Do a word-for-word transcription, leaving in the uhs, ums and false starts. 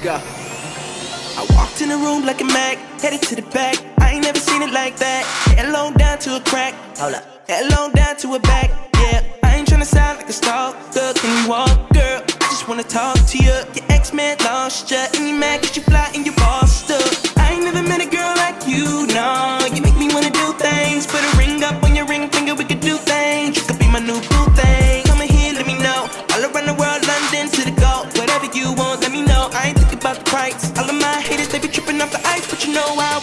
go. I walked in the room like a Mac, headed to the back. I ain't never seen it like that. Head long down to a crack. Hold up. Head long down to a back. Yeah, I ain't tryna sound like a stalker. Can you walk, girl? I just wanna talk to you. Your ex-man lost ya, and you mad cause you fly and you bossed up. I ain't never met a girl like you, no. You make me wanna do things. Put a ring up on your ring finger, we could do things. You could be my new boo thing. Come in here, let me know. All around the world, London to the Gulf. Whatever you want, let me know. I ain't thinking about the price. All of my haters, they be tripping off the ice, but you know I